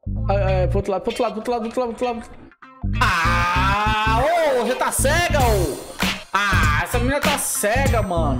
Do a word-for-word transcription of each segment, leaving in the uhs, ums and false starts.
É, é, pro outro lado, pro outro lado, pro outro lado, pro outro lado, pro outro lado. Ah, ô, você tá cega, ô. Ah, essa menina tá cega, mano.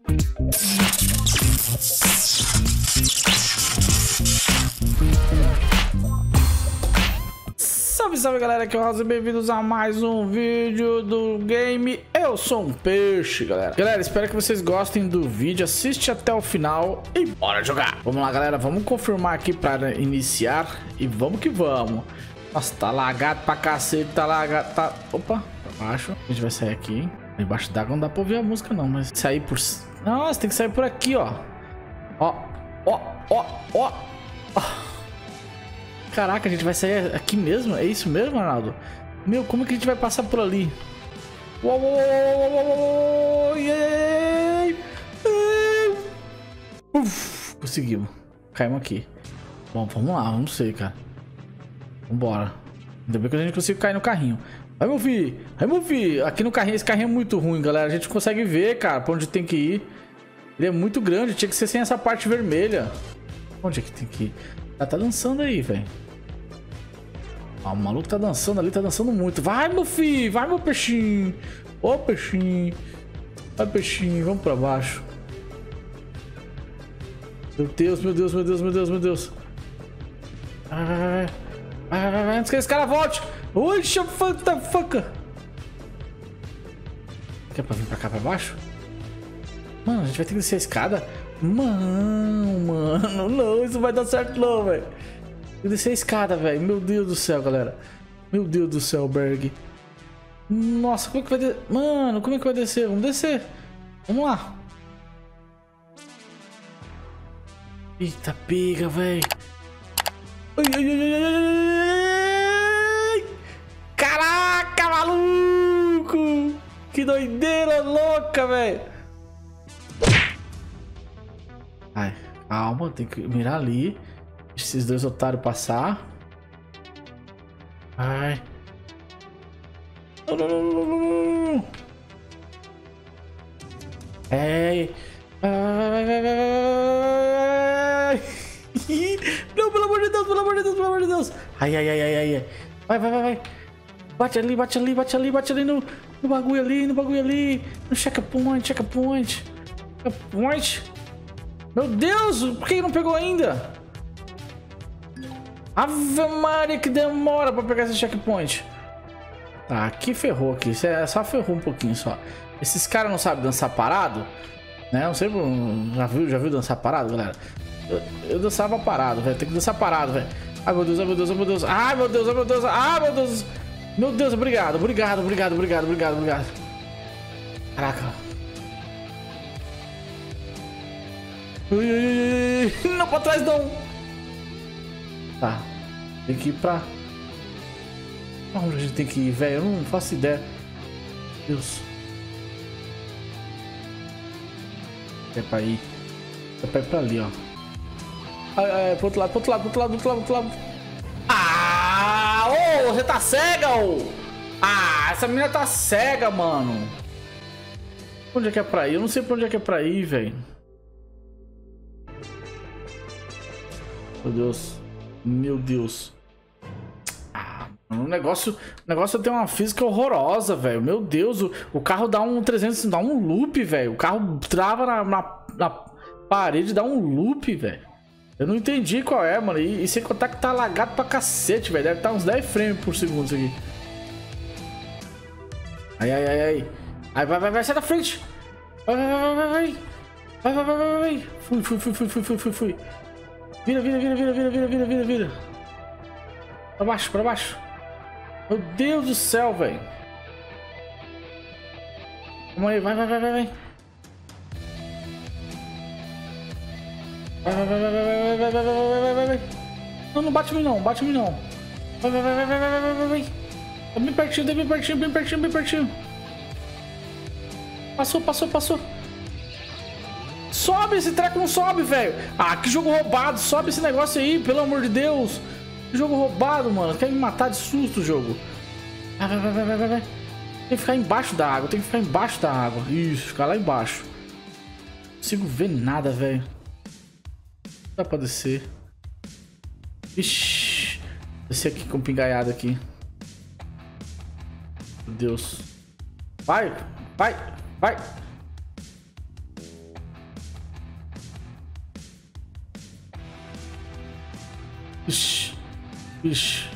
Salve, salve, galera, aqui é o Rosa e bem-vindos a mais um vídeo do game Eu Sou um Peixe, galera. Galera, espero que vocês gostem do vídeo, assiste até o final e bora jogar. Vamos lá, galera, vamos confirmar aqui para iniciar e vamos que vamos. Nossa, tá lagado pra cacete, tá lagado, tá... Opa, pra baixo. A gente vai sair aqui. Embaixo d'água não dá pra ouvir a música não, mas sair por... Nossa, tem que sair por aqui, ó. Ó, ó, ó, ó, ó. Caraca, a gente vai sair aqui mesmo? É isso mesmo, Arnaldo? Meu, como que a gente vai passar por ali? Uou, uou, uou, uou, uou, yeah. Uf, conseguimos. Caímos aqui. Bom, vamos lá, vamos sei, cara. Vambora. Ainda bem que a gente conseguiu cair no carrinho. Vai, meu filho. Vai, meu filho. Aqui no carrinho, esse carrinho é muito ruim, galera. A gente consegue ver, cara, pra onde tem que ir. Ele é muito grande, tinha que ser sem essa parte vermelha. Onde é que tem que ir? Ah, tá dançando aí, velho. Ah, o maluco tá dançando ali, tá dançando muito. Vai, meu filho, vai, meu peixinho. Ô, peixinho. Vai, peixinho, vamos pra baixo. Meu Deus, meu Deus, meu Deus, meu Deus, meu Deus. Vai, vai, vai, vai. Vai, vai, vai, antes que esse cara volte. Ui, what the fuck. Quer pra vir pra cá, pra baixo? Mano, a gente vai ter que descer a escada? Mano, mano, não, isso não vai dar certo não, velho. Eu descer a escada, velho. Meu Deus do céu, galera. Meu Deus do céu, Berg. Nossa, como é que vai descer? Mano, como é que vai descer? Vamos descer. Vamos lá. Eita, pega, velho. Ai, ai, ai, ai, ai. Caraca, maluco. Que doideira louca, velho. Ai, calma, tem que mirar ali. Deixa esses dois otários passar. Ai. Não, não, não, não, não, não. Ei. Vai, vai, vai, vai, vai. Não, pelo amor de Deus, pelo amor de Deus, pelo amor de Deus. Ai, ai, ai, ai, ai. Vai, vai, vai, vai. Bate ali, bate ali, bate ali, bate ali no, no bagulho ali, no bagulho ali. No checkpoint, checkpoint. Checkpoint. Meu Deus, por que não pegou ainda? Ave Maria, que demora pra pegar esse checkpoint. Tá, aqui ferrou aqui. Só ferrou um pouquinho só. Esses caras não sabem dançar parado, né? Não sei, já viu, já viu dançar parado, galera? Eu, eu dançava parado, velho. Tem que dançar parado, velho. Ai, meu Deus, ai, meu Deus, ai, meu Deus. Ai, meu Deus, ai, meu Deus. Ai, meu Deus. Meu Deus, obrigado, obrigado, obrigado, obrigado, obrigado, obrigado. Caraca. Ui, ui, ui. Não, pra trás não. Tá. Tem que ir pra... Onde a gente tem que ir, velho? Eu não faço ideia. Deus. É pra ir. É pra ir pra ali, ó. É, é, pro outro lado, pro outro lado, pro outro lado, pro outro lado, pro outro lado. Ah! Ô, você tá cega, ô! Ah, essa menina tá cega, mano. Onde é que é pra ir? Eu não sei pra onde é que é pra ir, velho. Meu Deus. Meu Deus. Ah, o negócio, o negócio tem uma física horrorosa, velho. Meu Deus, o, o carro dá um trezentos, dá um loop, velho. O carro trava na, na, na parede, dá um loop, velho. Eu não entendi qual é, mano. E, e sem contar que tá lagado pra cacete, velho. Deve estar uns dez frames por segundo isso aqui. Ai, ai, ai, ai. Ai, vai, vai, vai, sai da frente. Vai, vai, vai, vai, vai. Vai, vai, vai, vai, vai. Fui, fui, fui, fui, fui, fui, fui, fui. Vira, vira, vira, vira, vira, vira, vira, vira, vira. Pra baixo, pra baixo. Meu Deus do céu, velho. Vamos aí, vai, vai, vai, vai, vai. Vai, vai, vai, vai, vai, vai, vai, vai, vai, vai, vai, vai. Não, não bate em mim não, bate em mim não. Vai, vai, vai, vai, vai, vai, vai, vai, vai. Tá bem pertinho, tá bem pertinho, bem pertinho, bem pertinho. Passou, passou, passou. Sobe, esse treco não sobe, velho. Ah, que jogo roubado. Sobe esse negócio aí, pelo amor de Deus. Que jogo roubado, mano. Quer me matar de susto o jogo. Vai, vai, vai, vai, vai, vai. Tem que ficar embaixo da água. Tem que ficar embaixo da água. Isso, ficar lá embaixo. Não consigo ver nada, velho. Não dá pra descer. Ixi. Esse aqui com pingaiada aqui. Meu Deus. Vai, vai, vai. Ixi, ixi.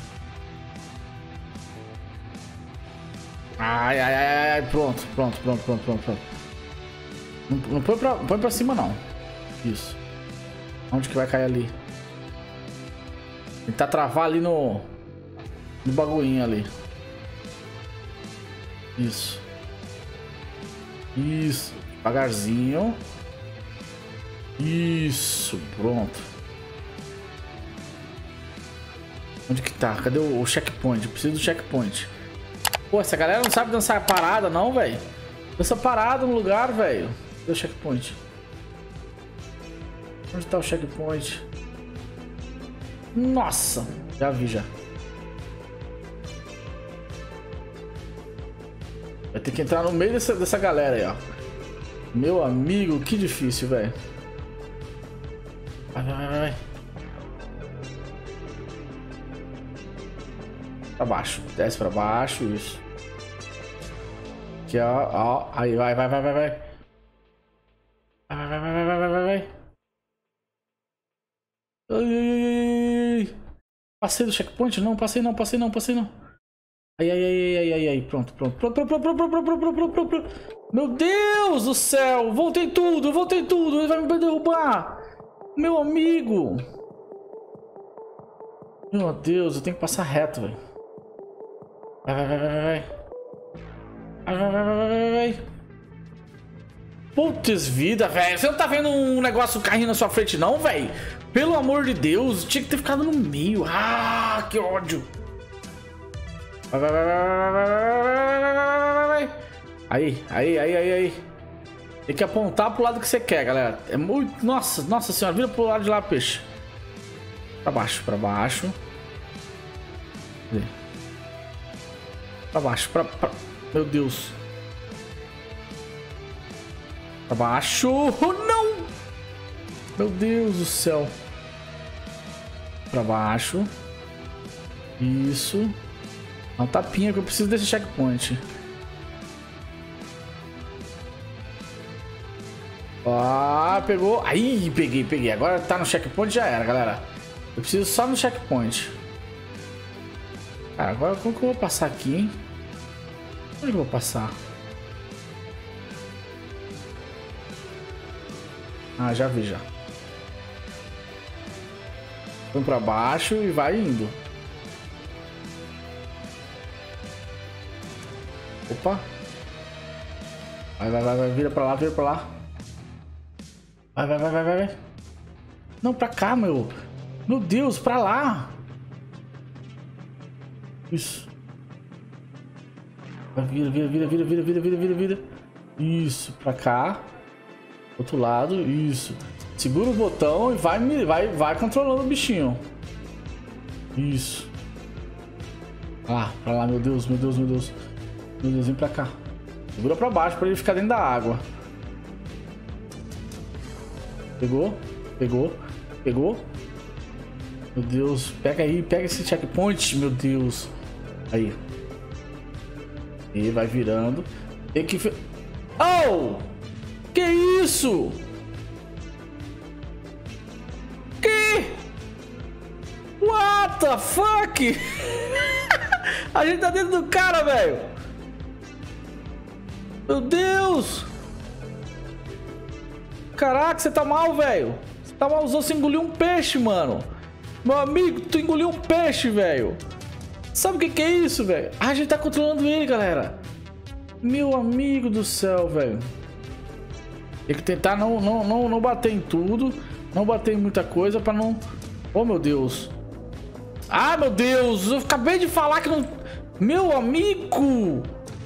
Ai, ai, ai, ai, pronto, pronto, pronto, pronto, pronto, pronto. Não, não põe pra, põe pra cima, não. Isso. Onde que vai cair ali? Tentar travar ali no... No bagulhinho ali. Isso. Isso. Devagarzinho. Isso, pronto. Onde que tá? Cadê o, o checkpoint? Eu preciso do checkpoint. Pô, essa galera não sabe dançar parada não, velho. Dança parada no lugar, velho. Cadê o checkpoint? Onde tá o checkpoint? Nossa, já vi já. Vai ter que entrar no meio dessa, dessa galera aí, ó. Meu amigo, que difícil, velho. Vai, vai, vai, vai. Pra baixo, desce pra baixo, isso. Aqui, ó, ó, aí, vai, vai, vai, vai, vai. Vai, vai, vai, vai, vai, vai, vai, vai. Ai, ai, ai. Passei do checkpoint? Não, passei não, passei não, passei não. Ai, ai, ai, ai, ai, ai, pronto, pronto, pronto, pronto, pronto, pronto, pronto, pronto, pronto, pronto, pronto. Meu Deus do céu, voltei tudo, voltei tudo, ele vai me derrubar. Meu amigo. Meu Deus, eu tenho que passar reto, velho. Vai, vai, vai, vai, vai. Vai, vai, vai, vai, vai, vai. Putz vida, velho. Você não tá vendo um negócio caindo na sua frente, não, velho? Pelo amor de Deus, tinha que ter ficado no meio. Ah, que ódio. Vai, vai, vai, vai, vai, vai, vai, vai, vai. Aí, aí, aí, aí, aí. Tem que apontar pro lado que você quer, galera. É muito... Nossa, nossa senhora. Vira pro lado de lá, peixe. Pra baixo, pra baixo. Pra baixo, pra, pra... Meu Deus. Pra baixo. Oh, não! Meu Deus do céu. Pra baixo. Isso. Dá um tapinha que eu preciso desse checkpoint. Ah, pegou. Aí, peguei, peguei. Agora tá no checkpoint, já era, galera. Eu preciso só no checkpoint. Cara, agora como que eu vou passar aqui, hein? Onde eu vou passar? Ah, já vi já. Põe pra baixo e vai indo. Opa. Vai, vai, vai, vai. Vira pra lá, vira pra lá. Vai, vai, vai, vai, vai. Não, pra cá, meu. Meu Deus, pra lá. Isso. Vira, vira, vira, vira, vira, vira, vira, vira, vira. Isso, pra cá. Outro lado, isso. Segura o botão e vai, vai, vai controlando o bichinho. Isso. Ah, pra lá, meu Deus, meu Deus, meu Deus. Meu Deus, vem pra cá. Segura pra baixo pra ele ficar dentro da água. Pegou, pegou, pegou. Meu Deus, pega aí, pega esse checkpoint, meu Deus. Aí. E vai virando. Tem que... Oh! Que isso? Que? What the fuck? A gente tá dentro do cara, velho. Meu Deus. Caraca, você tá mal, velho. Você tá malzão, você engoliu um peixe, mano. Meu amigo, tu engoliu um peixe, velho. Sabe o que que é isso, velho? Ah, a gente tá controlando ele, galera. Meu amigo do céu, velho. Tem que tentar não, não, não, não bater em tudo. Não bater em muita coisa pra não... Oh, meu Deus. Ah, meu Deus. Eu acabei de falar que não... Meu amigo.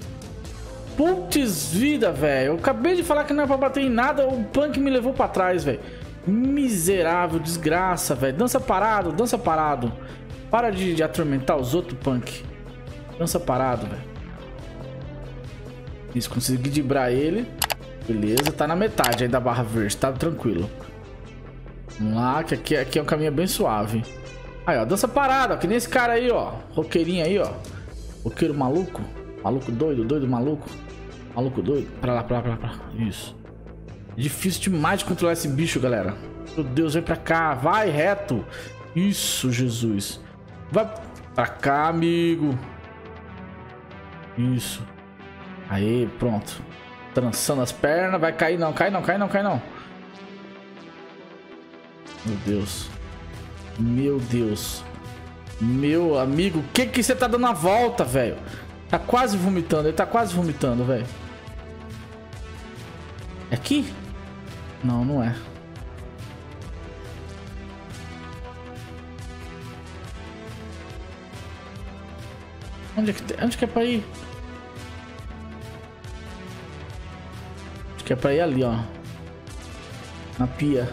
Putz vida, velho. Eu acabei de falar que não é pra bater em nada. O punk me levou pra trás, velho. Miserável, desgraça, velho. Dança parado, dança parado. Para de, de atormentar os outros, punk. Dança parado, velho. Isso, consegui driblar ele. Beleza, tá na metade aí da barra verde, tá tranquilo. Vamos lá, que aqui, aqui é um caminho bem suave. Aí, ó, dança parada, ó, que nem esse cara aí, ó. Roqueirinho aí, ó. Roqueiro maluco. Maluco doido, doido maluco. Maluco doido. Pra lá, pra lá, pra lá, pra lá. Isso. Difícil demais de controlar esse bicho, galera. Meu Deus, vem pra cá. Vai reto. Isso, Jesus. Vai pra cá, amigo. Isso. Aí, pronto. Trançando as pernas. Vai cair não, cai não, cai não, cai não. Meu Deus. Meu Deus. Meu amigo, o que que você tá dando a volta, velho? Tá quase vomitando, ele tá quase vomitando, velho. É aqui? Não, não é. Onde é que, tem? Onde que é pra ir? Acho que é pra ir ali, ó. Na pia.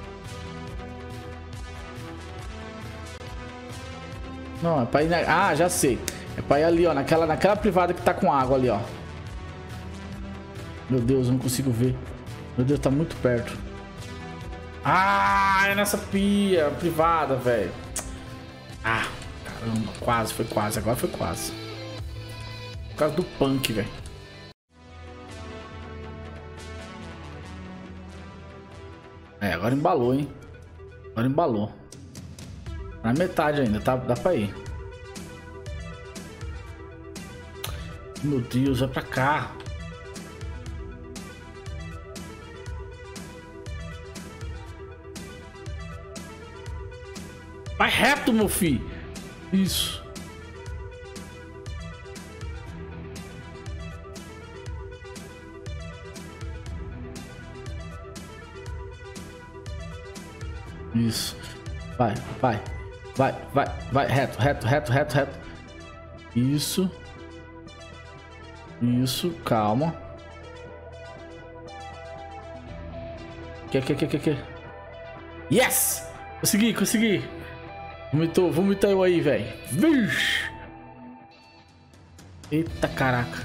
Não, é pra ir na... Ah, já sei. É pra ir ali, ó. Naquela, naquela privada que tá com água ali, ó. Meu Deus, eu não consigo ver. Meu Deus, tá muito perto. Ah, é nessa pia privada, velho. Ah, caramba. Quase, foi quase. Agora foi quase. Por causa do punk, velho. É, agora embalou, hein. Agora embalou. Na metade ainda, tá? Dá pra ir. Meu Deus, vai pra cá. Vai reto, meu filho. Isso. Isso. Vai, vai. Vai, vai, vai. Reto, reto, reto, reto, reto. Isso. Isso, calma. Que, que, que, que, que? Yes! Consegui, consegui. Vomitou, vomitou eu aí, velho. Vixe! Eita, caraca.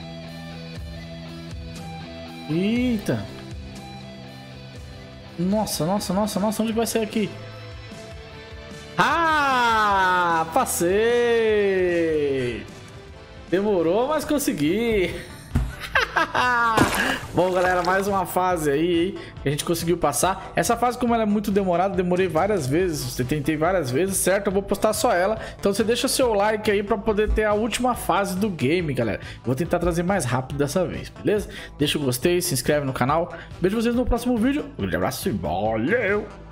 Eita. Nossa, nossa, nossa, nossa. Onde vai ser aqui? Ah! Passei! Demorou, mas consegui. Bom, galera, mais uma fase aí, hein, que a gente conseguiu passar. Essa fase, como ela é muito demorada, demorei várias vezes, eu tentei várias vezes, certo? Eu vou postar só ela. Então você deixa seu like aí pra poder ter a última fase do game, galera. Eu vou tentar trazer mais rápido dessa vez, beleza? Deixa o gostei, se inscreve no canal. Vejo vocês no próximo vídeo. Um grande abraço e valeu!